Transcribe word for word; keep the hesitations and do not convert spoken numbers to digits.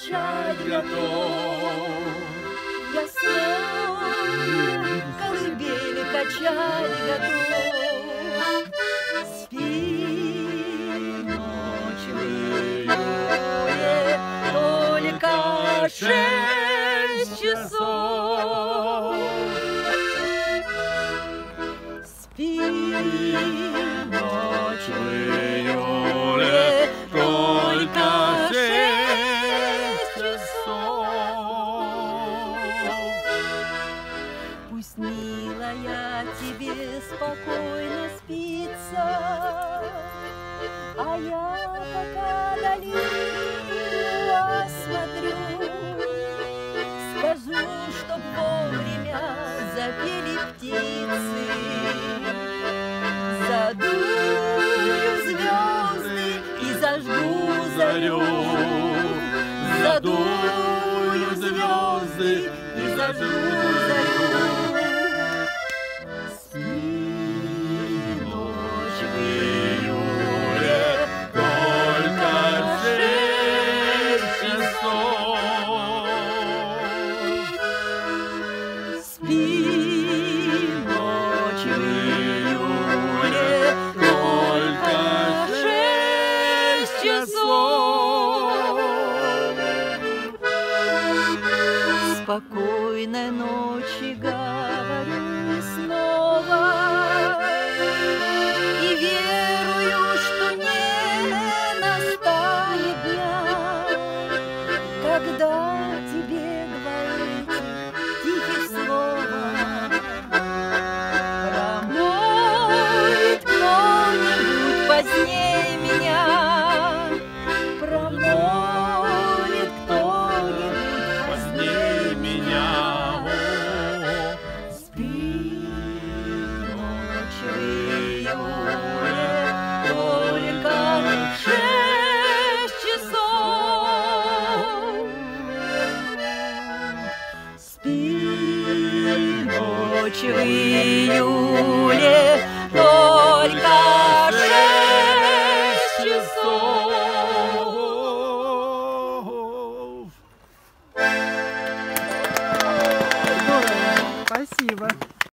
качать готов. Я снова колыбели качать готов. Спи, ночь в июле, только шесть часов. Спи, ночь в июле, только шесть часов. Пусть, милая, тебе спокойно спится, а я пока долину осмотрю. Скажу, чтоб вовремя запели птицы. Задую звезды и зажгу зарю. Задую звезды и зажгу зарю. Спи, ночь в июле, только шесть часов. Спи, ночь в июле, только шесть часов. Спокойной ночи, говорю снова, и верую, что не настанет дня, когда тебе говорить тихих слова промоет кто-нибудь позднее меня. Промоет кто-нибудь позднее меня. Спи, ночь в июле, только шесть часов. Спи, ночь в июле,